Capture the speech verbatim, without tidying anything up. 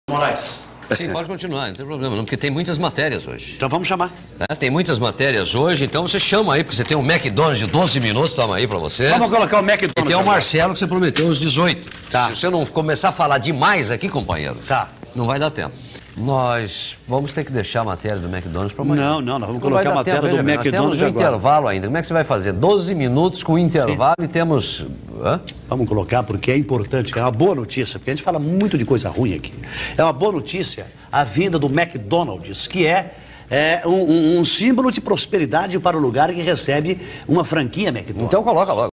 Moraes. Sim, pode continuar, não tem problema não, porque tem muitas matérias hoje. Então vamos chamar. É, tem muitas matérias hoje, então você chama aí, porque você tem um McDonald's de doze minutos, toma aí pra você. Vamos colocar o McDonald's. E tem o Marcelo que você prometeu uns dezoito. Tá. Se você não começar a falar demais aqui, companheiro, Tá. não vai dar tempo. Nós vamos ter que deixar a matéria do McDonald's para amanhã. Não, não, nós vamos Não vai colocar a dar matéria tempo, do veja bem, nós McDonald's temos um agora. intervalo ainda. Como é que você vai fazer? doze minutos com intervalo e temos... Hã? Vamos colocar porque é importante, é uma boa notícia, porque a gente fala muito de coisa ruim aqui. É uma boa notícia a vinda do McDonald's, que é, é um, um, um símbolo de prosperidade para o lugar que recebe uma franquia McDonald's. Então coloca logo.